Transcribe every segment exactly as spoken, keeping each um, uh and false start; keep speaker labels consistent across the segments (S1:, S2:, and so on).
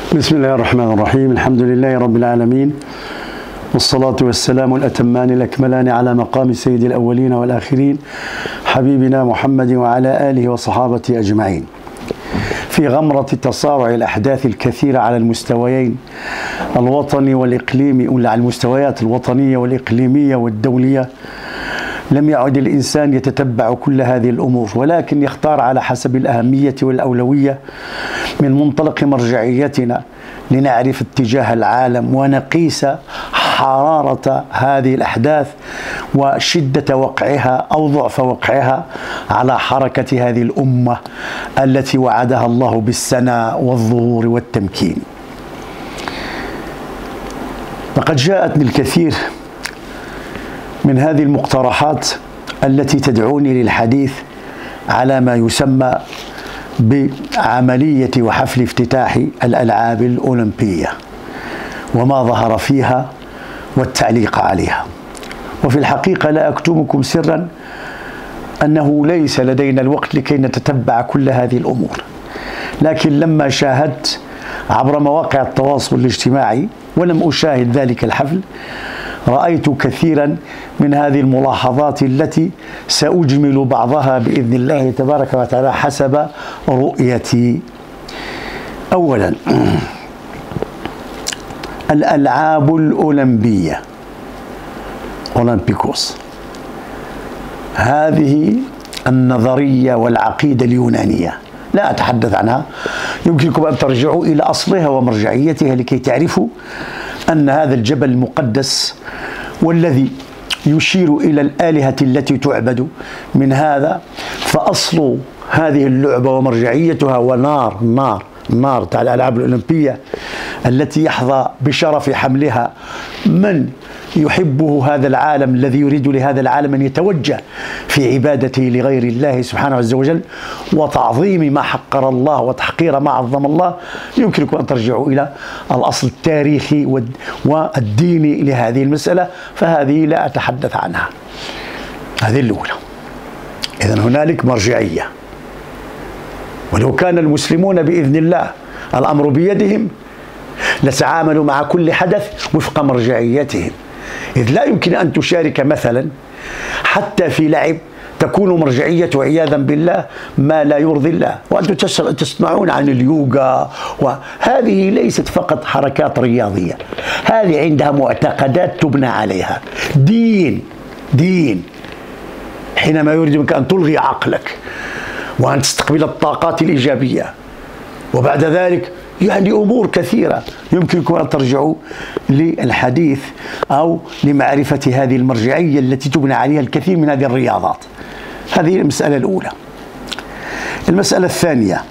S1: بسم الله الرحمن الرحيم. الحمد لله رب العالمين، والصلاة والسلام الأتمان الأكملان على مقام سيد الأولين والآخرين حبيبنا محمد وعلى آله وصحابته أجمعين. في غمرة تصارع الأحداث الكثيرة على المستويين الوطني والإقليمي، على المستويات الوطنية والإقليمية والدولية، لم يعد الإنسان يتتبع كل هذه الأمور، ولكن يختار على حسب الأهمية والأولوية من منطلق مرجعيتنا لنعرف اتجاه العالم ونقيس حرارة هذه الأحداث وشدة وقعها أو ضعف وقعها على حركة هذه الأمة التي وعدها الله بالسناء والظهور والتمكين. لقد جاءتني الكثير من هذه المقترحات التي تدعوني للحديث على ما يسمى بعملية وحفل افتتاح الألعاب الأولمبية وما ظهر فيها والتعليق عليها. وفي الحقيقة لا أكتمكم سرا أنه ليس لدينا الوقت لكي نتتبع كل هذه الأمور، لكن لما شاهدت عبر مواقع التواصل الاجتماعي ولم أشاهد ذلك الحفل، رأيت كثيرا من هذه الملاحظات التي سأجمل بعضها بإذن الله تبارك وتعالى حسب رؤيتي. أولا، الألعاب الأولمبية أولمبيكوس، هذه النظرية والعقيدة اليونانية لا أتحدث عنها، يمكنكم أن ترجعوا إلى أصلها ومرجعيتها لكي تعرفوا أن هذا الجبل المقدس والذي يشير إلى الآلهة التي تعبد من هذا، فأصل هذه اللعبة ومرجعيتها ونار نار نار تاع الألعاب الأولمبية التي يحظى بشرف حملها من يحبه هذا العالم، الذي يريد لهذا العالم أن يتوجه في عبادته لغير الله سبحانه عز وجل وتعظيم ما حقر الله وتحقير ما عظم الله. يمكنكم أن ترجعوا إلى الأصل التاريخي والديني لهذه المسألة، فهذه لا أتحدث عنها. هذه الأولى. إذن هنالك مرجعية، ولو كان المسلمون بإذن الله الأمر بيدهم لتعاملوا مع كل حدث وفق مرجعيتهم، إذ لا يمكن أن تشارك مثلا حتى في لعب تكون مرجعية عياذا بالله ما لا يرضي الله. وأنتم تسمعون عن اليوغا، وهذه ليست فقط حركات رياضية، هذه عندها معتقدات تبنى عليها دين دين حينما يريد منك أن تلغي عقلك وأن تستقبل الطاقات الإيجابية، وبعد ذلك يعني أمور كثيرة يمكنكم أن ترجعوا للحديث أو لمعرفة هذه المرجعية التي تبنى عليها الكثير من هذه الرياضات. هذه المسألة الأولى. المسألة الثانية،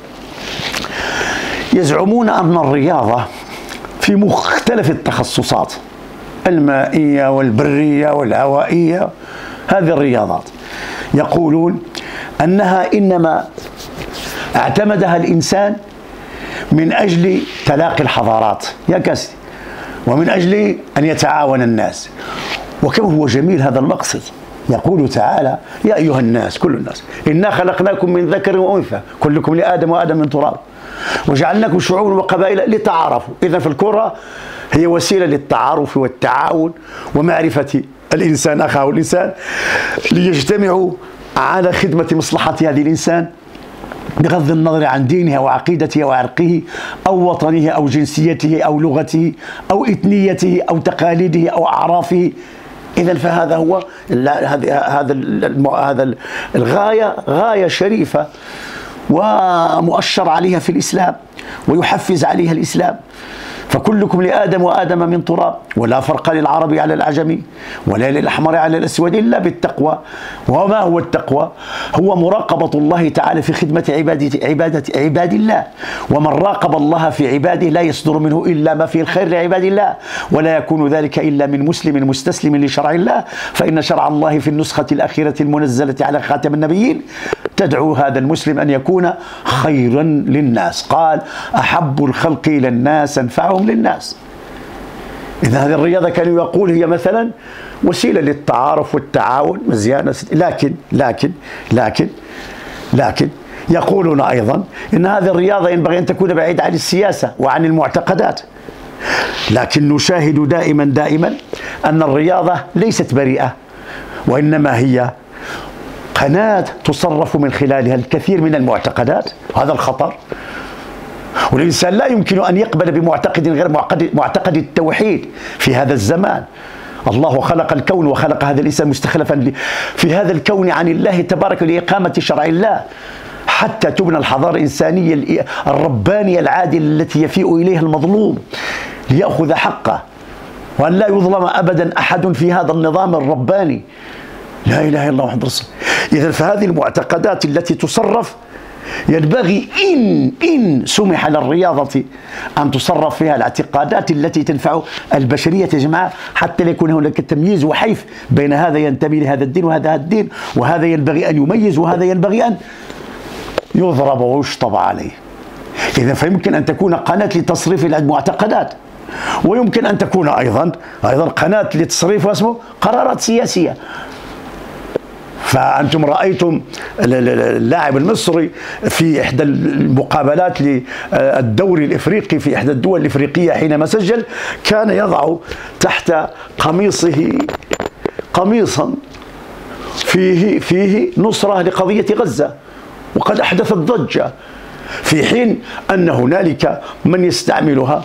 S1: يزعمون أن الرياضة في مختلف التخصصات المائية والبرية والهوائية، هذه الرياضات يقولون أنها إنما اعتمدها الإنسان من أجل تلاقي الحضارات يا كاسي، ومن أجل أن يتعاون الناس. وكم هو جميل هذا المقصد. يقول تعالى: يا أيها الناس، كل الناس، إنا خلقناكم من ذكر وأنثى كلكم لآدم وآدم من تراب وجعلناكم شعوبا وقبائل لتعارفوا. إذا في الكرة هي وسيلة للتعارف والتعاون ومعرفة الإنسان أخاه الإنسان ليجتمعوا على خدمة مصلحة هذه الإنسان بغض النظر عن دينه أو عقيدته أو عرقه أو وطنه أو جنسيته أو لغته أو إثنيته أو تقاليده أو أعرافه. إذن فهذا هو هذا هذا الغاية، غاية شريفة ومؤشر عليها في الإسلام ويحفز عليها الإسلام. فكلكم لآدم وآدم من تراب، ولا فرق للعربي على العجمي ولا للأحمر على الأسود إلا بالتقوى. وما هو التقوى؟ هو مراقبة الله تعالى في خدمة عبادة عبادة عباد الله، ومن راقب الله في عباده لا يصدر منه إلا ما فيه الخير لعباد الله، ولا يكون ذلك إلا من مسلم مستسلم لشرع الله، فإن شرع الله في النسخة الأخيرة المنزلة على خاتم النبيين تدعو هذا المسلم أن يكون خيرا للناس. قال: أحب الخلق إلى الناس أنفعهم للناس. إذا هذه الرياضة كانوا يقول هي مثلا وسيلة للتعارف والتعاون، مزيانة، لكن لكن لكن لكن يقولون أيضا إن هذه الرياضة ينبغي أن تكون بعيدة عن السياسة وعن المعتقدات، لكن نشاهد دائما دائما أن الرياضة ليست بريئة، وإنما هي قناة تصرف من خلالها الكثير من المعتقدات. هذا الخطر، والإنسان لا يمكن أن يقبل بمعتقد غير معتقد, معتقد التوحيد في هذا الزمان. الله خلق الكون وخلق هذا الإنسان مستخلفا في هذا الكون عن الله تبارك لإقامة شرع الله، حتى تبنى الحضارة الإنسانية الربانية العادلة التي يفيء إليها المظلوم ليأخذ حقه، وأن لا يظلم أبدا أحد في هذا النظام الرباني. لا إله إلا الله محمد رسول الله. إذن فهذه المعتقدات التي تصرف ينبغي إن إن سمح للرياضة أن تصرف فيها الاعتقادات التي تنفع البشرية يا جماعة، حتى لا يكون هناك تمييز وحيف بين هذا ينتمي لهذا الدين وهذا الدين، وهذا ينبغي أن يميز وهذا ينبغي أن يضرب ويشطب عليه. إذا فيمكن أن تكون قناة لتصريف المعتقدات، ويمكن أن تكون أيضا أيضا قناة لتصريف اسمه قرارات سياسية. فأنتم رأيتم اللاعب المصري في إحدى المقابلات للدوري الإفريقي في إحدى الدول الإفريقية حينما سجل كان يضع تحت قميصه قميصا فيه فيه نصرة لقضية غزة، وقد أحدثت ضجة، في حين أن هنالك من يستعملها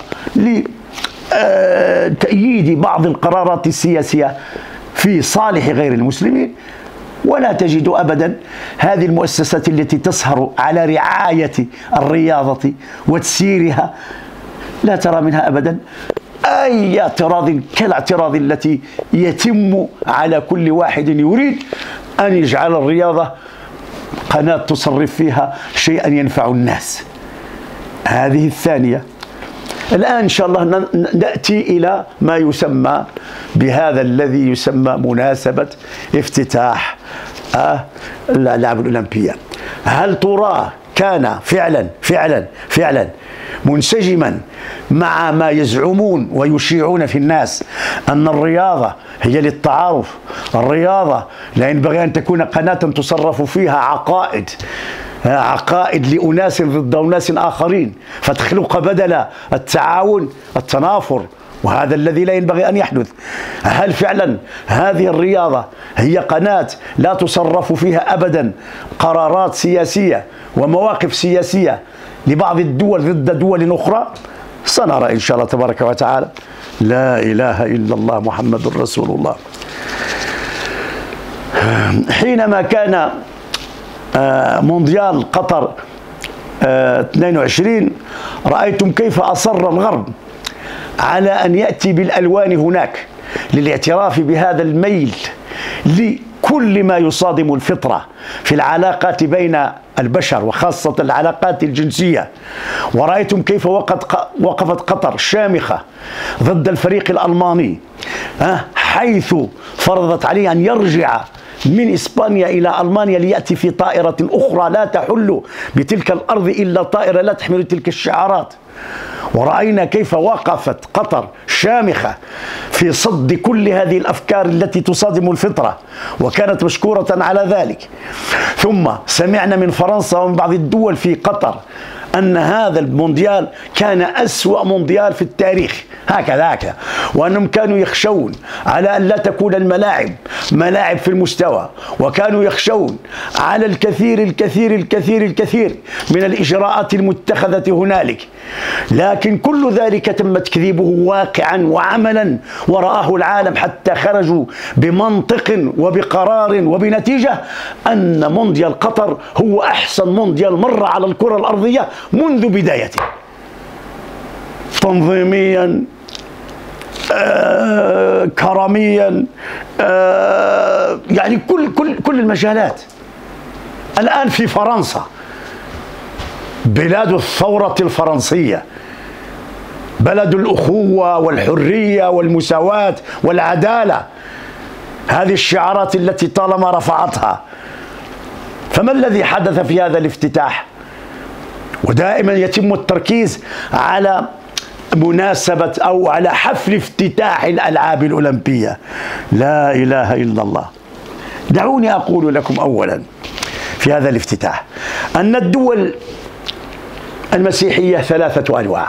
S1: لتأييد بعض القرارات السياسية في صالح غير المسلمين. ولا تجد أبدا هذه المؤسسات التي تسهر على رعاية الرياضة وتسييرها، لا ترى منها أبدا أي اعتراض كالاعتراض التي يتم على كل واحد يريد أن يجعل الرياضة قناة تصرف فيها شيئا ينفع الناس. هذه الثانية. الآن إن شاء الله نأتي إلى ما يسمى بهذا الذي يسمى مناسبة افتتاح الألعاب الأولمبية. هل تراه كان فعلا فعلا فعلا منسجما مع ما يزعمون ويشيعون في الناس أن الرياضة هي للتعارف؟ الرياضة لا ينبغي أن تكون قناة تصرف فيها عقائد عقائد لأناس ضد أناس آخرين، فتخلق بدل التعاون التنافر، وهذا الذي لا ينبغي أن يحدث. هل فعلا هذه الرياضة هي قناة لا تصرف فيها أبدا قرارات سياسية ومواقف سياسية لبعض الدول ضد دول أخرى؟ سنرى إن شاء الله تبارك وتعالى. لا إله إلا الله محمد رسول الله. حينما كان مونديال قطر اثنين وعشرين رأيتم كيف أصر الغرب على أن يأتي بالألوان هناك للاعتراف بهذا الميل لكل ما يصادم الفطرة في العلاقات بين البشر وخاصة العلاقات الجنسية. ورأيتم كيف وقفت قطر شامخة ضد الفريق الألماني، حيث فرضت عليه أن يرجع من إسبانيا إلى ألمانيا ليأتي في طائرة أخرى لا تحل بتلك الأرض إلا طائرة لا تحمل تلك الشعارات. ورأينا كيف وقفت قطر شامخة في صد كل هذه الأفكار التي تصادم الفطرة، وكانت مشكورة على ذلك. ثم سمعنا من فرنسا ومن بعض الدول في قطر أن هذا المونديال كان أسوأ مونديال في التاريخ، هكذا هكذا، وأنهم كانوا يخشون على أن لا تكون الملاعب ملاعب في المستوى، وكانوا يخشون على الكثير الكثير الكثير الكثير من الإجراءات المتخذة هنالك. لكن كل ذلك تم تكذيبه واقعا وعملا، ورآه العالم حتى خرجوا بمنطق وبقرار وبنتيجة أن مونديال قطر هو أحسن مونديال مر على الكرة الأرضية منذ بدايته، تنظيميا آه، كرميا آه، يعني كل كل كل المجالات. الآن في فرنسا بلاد الثورة الفرنسية، بلد الأخوة والحرية والمساواة والعدالة، هذه الشعارات التي طالما رفعتها. فما الذي حدث في هذا الافتتاح؟ ودائما يتم التركيز على مناسبة أو على حفل افتتاح الألعاب الأولمبية. لا إله إلا الله. دعوني أقول لكم أولا، في هذا الافتتاح أن الدول المسيحية ثلاثة أنواع: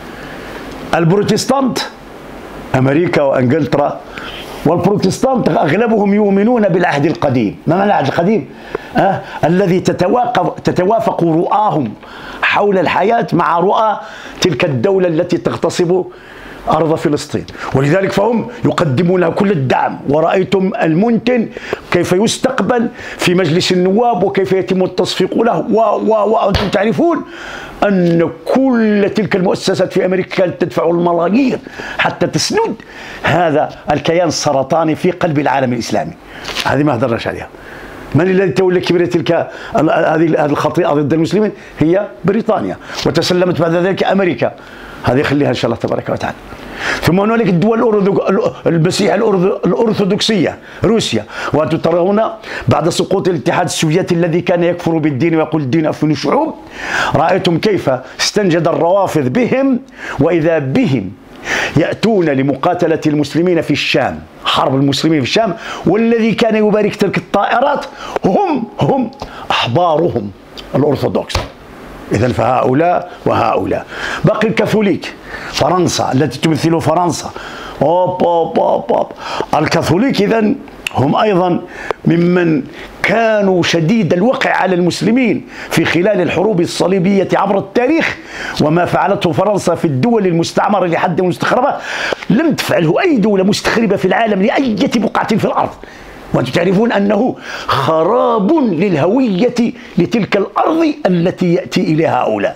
S1: البروتستانت أمريكا وإنجلترا، والبروتستانت أغلبهم يؤمنون بالعهد القديم. ما معنى العهد القديم؟ أه؟ الذي تتوافق, تتوافق رؤاهم حول الحياة مع رؤى تلك الدولة التي تغتصب أرض فلسطين، ولذلك فهم يقدمون له كل الدعم. ورأيتم المنتن كيف يستقبل في مجلس النواب وكيف يتم التصفيق له، وأنتم تعرفون أن كل تلك المؤسسات في أمريكا كانت تدفع الملايير حتى تسند هذا الكيان السرطاني في قلب العالم الإسلامي. هذه ما هدرناش عليها. من الذي تولى كبيرة تلك هذه الخطيئة ضد المسلمين؟ هي بريطانيا، وتسلمت بعد ذلك أمريكا. هذه خليها إن شاء الله تبارك وتعالى. ثم هنالك الدول المسيحية الأرثوذكسية، روسيا. وأنتم ترون بعد سقوط الاتحاد السوفيتي الذي كان يكفر بالدين ويقول الدين أفن الشعوب، رأيتم كيف استنجد الروافض بهم، وإذا بهم يأتون لمقاتلة المسلمين في الشام، حرب المسلمين في الشام، والذي كان يبارك تلك الطائرات هم هم أحبارهم الأرثوذكس. إذن فهؤلاء وهؤلاء. باقي الكاثوليك، فرنسا التي تمثل فرنسا. أوب أوب أوب أوب. الكاثوليك إذن هم أيضا ممن كانوا شديد الوقع على المسلمين في خلال الحروب الصليبية عبر التاريخ، وما فعلته فرنسا في الدول المستعمرة لحد مستخربة لم تفعله أي دولة مستخربة في العالم لأي بقعة في الأرض. وأنتم تعرفون أنه خراب للهوية لتلك الأرض التي يأتي إليها هؤلاء.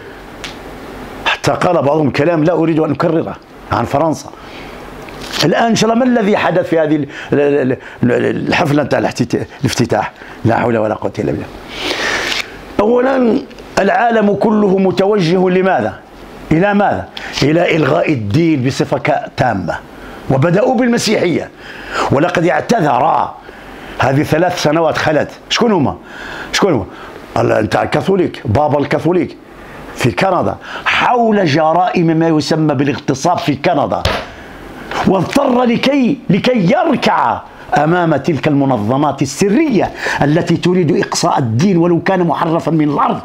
S1: حتى قال بعضهم كلام لا أريد أن أكرره عن فرنسا. الآن إن شاء الله ما الذي حدث في هذه الحفلة بتاع الافتتاح؟ لا حول ولا قوة إلا بالله. أولا العالم كله متوجه لماذا؟ إلى ماذا؟ إلى إلغاء الدين بصفة تامة، وبدأوا بالمسيحية. ولقد اعتذر هذه ثلاث سنوات خلت. شكون هما؟ شكون هما؟ أنت الكاثوليك، بابا الكاثوليك في كندا حول جرائم ما يسمى بالاغتصاب في كندا، واضطر لكي لكي يركع أمام تلك المنظمات السرية التي تريد إقصاء الدين ولو كان محرفا من الأرض،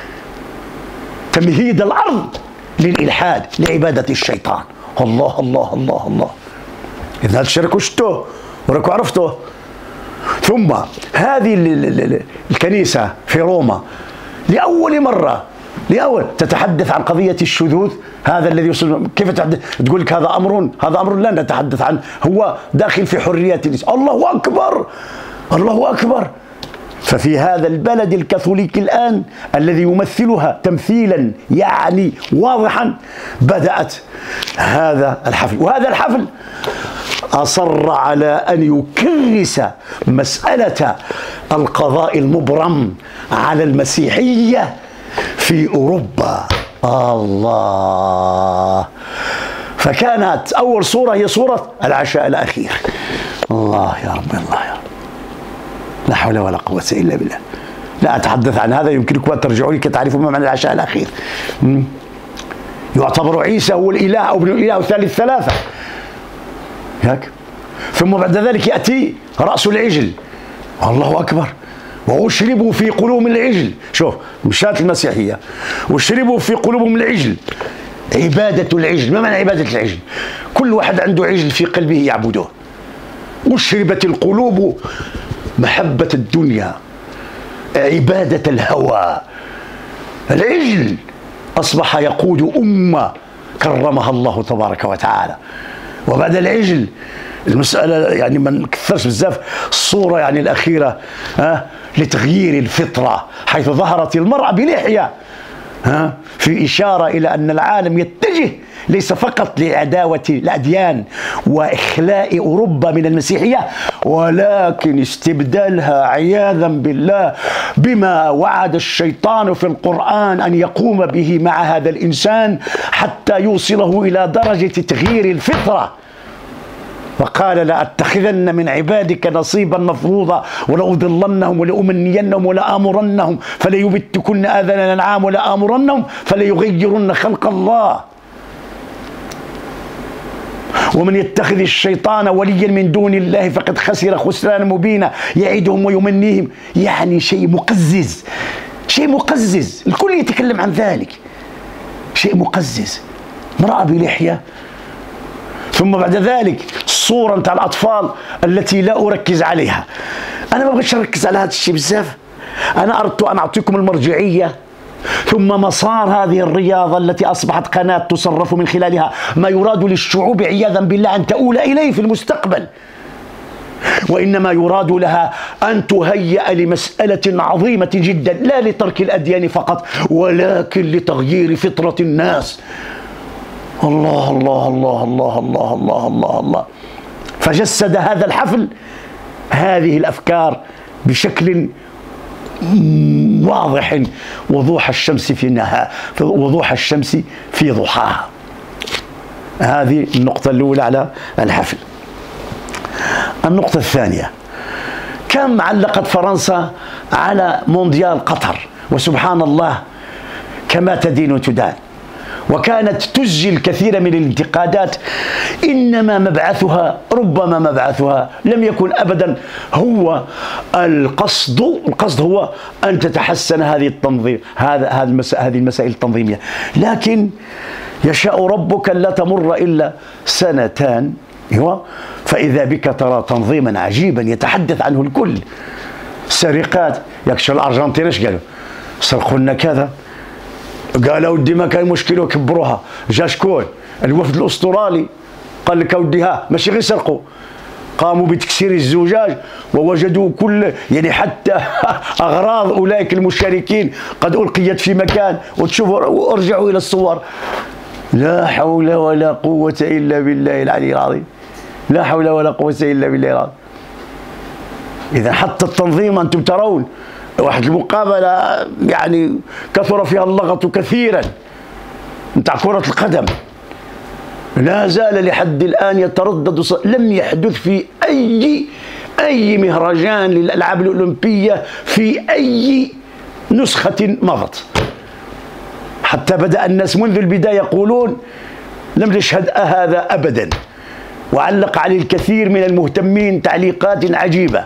S1: تمهيد الأرض للإلحاد لعبادة الشيطان. الله الله الله الله. إذا هذا الشيء راكو شفتوه وراكو عرفتوه. ثم هذه الكنيسة في روما لأول مرة لأول تتحدث عن قضية الشذوذ، هذا الذي يوصل. كيف تقول لك هذا أمر هذا أمر لا نتحدث عنه، هو داخل في حرية النساء. الله أكبر الله أكبر. ففي هذا البلد الكاثوليكي الآن الذي يمثلها تمثيلا يعني واضحا بدأت هذا الحفل، وهذا الحفل أصر على أن يكرس مسألة القضاء المبرم على المسيحية في أوروبا. الله. فكانت أول صورة هي صورة العشاء الأخير. الله يا رب الله يا رب. لا حول ولا قوة إلا بالله. لا أتحدث عن هذا، يمكنكم أن ترجعوا لي كي تعرفوا ما معنى العشاء الأخير. يعتبر عيسى هو الإله أو ابن الإله أو ثالث ثلاثة. هيك. ثم بعد ذلك يأتي رأس العجل. الله أكبر. وأشربوا في قلوبهم العجل. شوف مشات المسيحية واشربوا في قلوبهم العجل، عبادة العجل. ما معنى عبادة العجل؟ كل واحد عنده عجل في قلبه يعبده. أشربت القلوب محبة الدنيا، عبادة الهوى. العجل أصبح يقود أمة كرمها الله تبارك وتعالى. وبعد العجل المسألة يعني ما نكثرش بزاف، الصورة يعني الأخيرة ها لتغيير الفطرة، حيث ظهرت المرأة بلحية ها في إشارة إلى أن العالم يتجه ليس فقط لعداوة الأديان وإخلاء أوروبا من المسيحية، ولكن استبدالها عياذا بالله بما وعد الشيطان في القرآن أن يقوم به مع هذا الإنسان حتى يوصله إلى درجة تغيير الفطرة. وقال لأتخذن من عبادك نصيبا مفروضا ولأضلنهم ولأمنينهم ولآمرنهم فليبتكن آذان الأنعام ولآمرنهم فليغيرن خلق الله. ومن يتخذ الشيطان وليا من دون الله فقد خسر خسرانا مبينا يعدهم ويمنيهم. يعني شيء مقزز، شيء مقزز، الكل يتكلم عن ذلك، شيء مقزز. امرأة بلحية، ثم بعد ذلك الصورة نتاع الأطفال التي لا أركز عليها. أنا ما بغيتش نركز على هذا الشيء بزاف، أنا أردت أن أعطيكم المرجعية ثم مسار هذه الرياضة التي أصبحت قناة تصرف من خلالها ما يراد للشعوب عياذا بالله أن تؤول إليه في المستقبل، وإنما يراد لها أن تهيأ لمسألة عظيمة جدا، لا لترك الأديان فقط ولكن لتغيير فطرة الناس. الله الله الله الله الله الله الله الله. فجسد هذا الحفل هذه الأفكار بشكل واضح، وضوح الشمس في نهار، وضوح الشمس في ضحاها. هذه النقطة الأولى على الحفل. النقطة الثانية، كم علقت فرنسا على مونديال قطر، وسبحان الله كما تدين تدان، وكانت تجي الكثير من الانتقادات، إنما مبعثها ربما مبعثها لم يكن أبدا هو القصد، القصد هو أن تتحسن هذه التنظيم، هذا هذه المسائل التنظيمية، لكن يشاء ربك لا تمر إلا سنتان فإذا بك ترى تنظيما عجيبا يتحدث عنه الكل. سرقات، يكشف الأرجنتين ايش قالوا؟ سرقوا لنا كذا، قالوا ودي ما كان مشكله وكبروها. جا شكون؟ الوفد الاسترالي قال لك ودي ها ماشي غير سرقوا، قاموا بتكسير الزجاج ووجدوا كل يعني حتى اغراض اولئك المشاركين قد القيت في مكان، وتشوفوا وارجعوا الى الصور. لا حول ولا قوة الا بالله العلي العظيم، لا حول ولا قوة الا بالله العظيم. اذا حتى التنظيم انتم ترون واحد المقابلة يعني كثر فيها اللغط كثيرا نتاع كرة القدم، لا زال لحد الآن يتردد، لم يحدث في أي أي مهرجان للألعاب الأولمبية في أي نسخة مضت، حتى بدأ الناس منذ البداية يقولون لم نشهد هذا أبدا، وعلق عليه الكثير من المهتمين تعليقات عجيبة.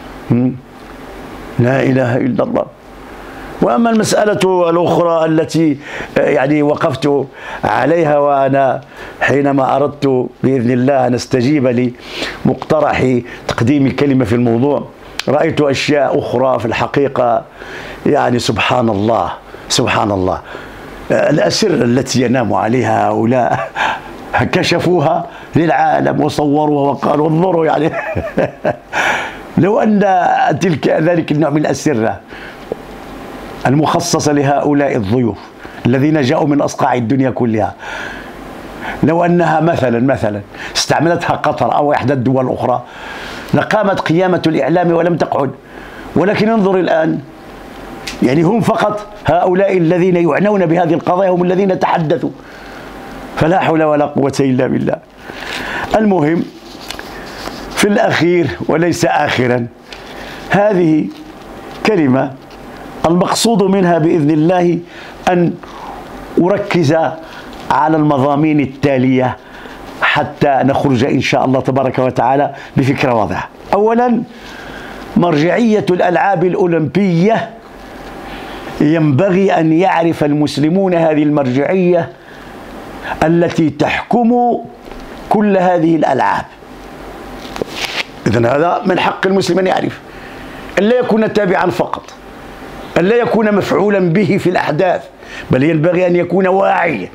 S1: لا إله إلا الله. وأما المسألة الأخرى التي يعني وقفت عليها، وأنا حينما أردت بإذن الله أن أستجيب لمقترح تقديم الكلمة في الموضوع، رأيت أشياء أخرى في الحقيقة يعني سبحان الله سبحان الله. الأسرة التي ينام عليها هؤلاء كشفوها للعالم وصوروها وقالوا انظروا يعني لو أن تلك ذلك النوع من الأسرة المخصصة لهؤلاء الضيوف الذين جاءوا من أصقاع الدنيا كلها، لو أنها مثلا مثلا استعملتها قطر أو إحدى الدول الأخرى لقامت قيامة الإعلام ولم تقعد. ولكن انظر الآن، يعني هم فقط هؤلاء الذين يعنون بهذه القضايا هم الذين تحدثوا، فلا حول ولا قوة إلا بالله. المهم في الأخير وليس آخرا، هذه كلمة المقصود منها بإذن الله أن أركز على المضامين التالية حتى نخرج إن شاء الله تبارك وتعالى بفكرة واضحة. أولا، مرجعية الألعاب الأولمبية ينبغي أن يعرف المسلمون هذه المرجعية التي تحكم كل هذه الألعاب. إذن هذا من حق المسلم أن يعرف، أن لا يكون تابعا فقط، أن لا يكون مفعولا به في الأحداث، بل ينبغي أن يكون واعيا.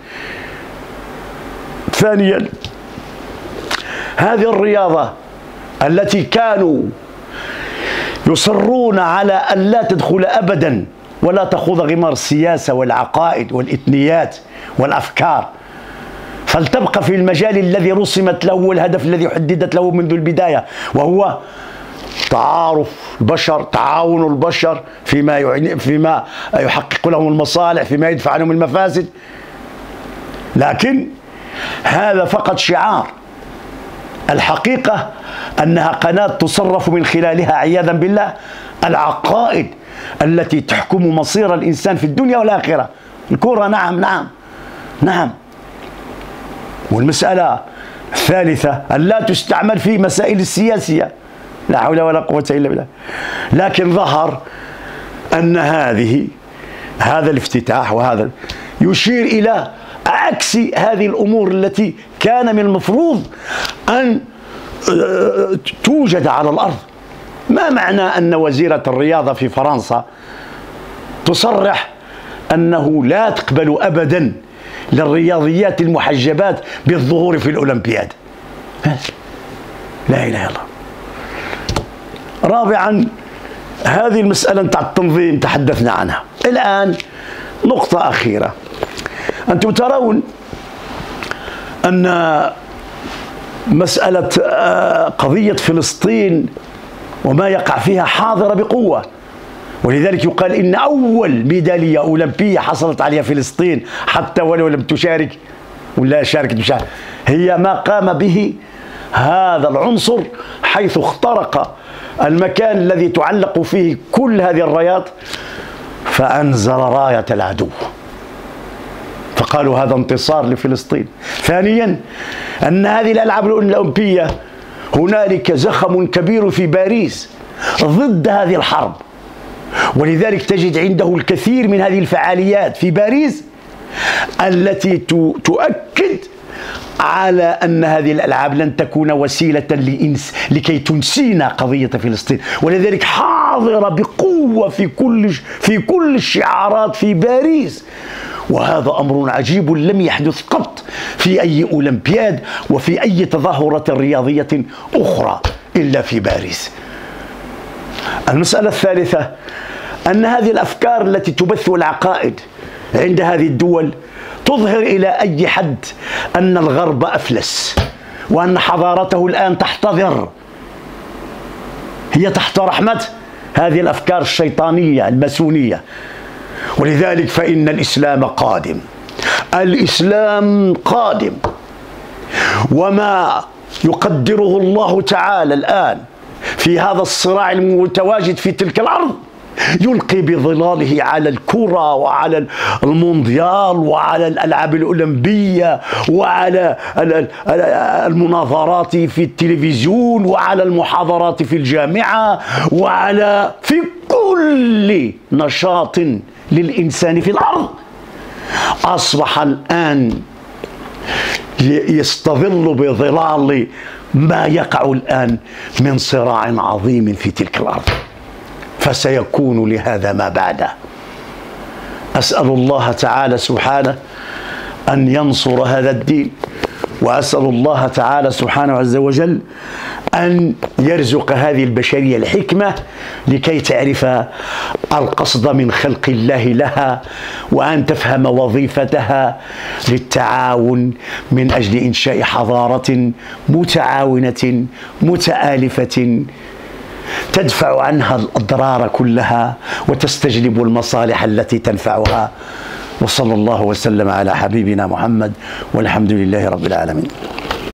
S1: ثانيا، هذه الرياضة التي كانوا يصرون على أن لا تدخل أبدا ولا تخوض غمار السياسة والعقائد والإثنيات والأفكار، فلتبقى في المجال الذي رسمت له والهدف الذي حددت له منذ البداية، وهو تعارف البشر، تعاون البشر فيما يعني فيما يحقق لهم المصالح، فيما يدفع عنهم المفاسد. لكن هذا فقط شعار، الحقيقة أنها قناة تصرف من خلالها عياذا بالله العقائد التي تحكم مصير الإنسان في الدنيا والآخرة. الكرة نعم نعم نعم، والمسألة الثالثة أن لا تستعمل في مسائل السياسية، لا حول ولا قوة إلا بالله. لكن ظهر أن هذه هذا الافتتاح وهذا يشير إلى عكس هذه الأمور التي كان من المفروض أن توجد على الأرض. ما معنى أن وزيرة الرياضة في فرنسا تصرح أنه لا تقبل أبدا للرياضيات المحجبات بالظهور في الأولمبياد؟ لا إله إلا الله. رابعا، هذه المسألة نتاع التنظيم تحدثنا عنها. الآن نقطة أخيرة، أنتم ترون أن مسألة قضية فلسطين وما يقع فيها حاضرة بقوة، ولذلك يقال إن أول ميدالية أولمبية حصلت عليها فلسطين حتى ولو لم تشارك ولا شاركت بشارك هي ما قام به هذا العنصر، حيث اخترق المكان الذي تعلق فيه كل هذه الرايات فأنزل راية العدو، فقالوا هذا انتصار لفلسطين. ثانيا، أن هذه الألعاب الأولمبية هنالك زخم كبير في باريس ضد هذه الحرب، ولذلك تجد عنده الكثير من هذه الفعاليات في باريس التي تؤكد على أن هذه الألعاب لن تكون وسيلة لإنس لكي تنسينا قضية فلسطين، ولذلك حاضرة بقوة في كل في كل الشعارات في باريس. وهذا أمر عجيب لم يحدث قط في أي أولمبياد وفي أي تظاهرة رياضية أخرى إلا في باريس. المسألة الثالثة، أن هذه الأفكار التي تبث العقائد عند هذه الدول تظهر إلى أي حد أن الغرب أفلس، وأن حضارته الآن تحتضر، هي تحت رحمة هذه الأفكار الشيطانية الماسونية. ولذلك فإن الإسلام قادم، الإسلام قادم، وما يقدره الله تعالى الآن في هذا الصراع المتواجد في تلك الأرض يلقي بظلاله على الكرة وعلى المونديال وعلى الألعاب الأولمبية وعلى المناظرات في التلفزيون وعلى المحاضرات في الجامعة وعلى في كل نشاط للإنسان في الأرض. أصبح الآن يستظل بظلال ما يقع الآن من صراع عظيم في تلك الأرض، فسيكون لهذا ما بعده. أسأل الله تعالى سبحانه أن ينصر هذا الدين، وأسأل الله تعالى سبحانه عز وجل أن يرزق هذه البشرية الحكمة لكي تعرف القصد من خلق الله لها، وأن تفهم وظيفتها للتعاون من أجل إنشاء حضارة متعاونة متآلفة تدفع عنها الأضرار كلها وتستجلب المصالح التي تنفعها. وصلى الله وسلم على حبيبنا محمد، والحمد لله رب العالمين.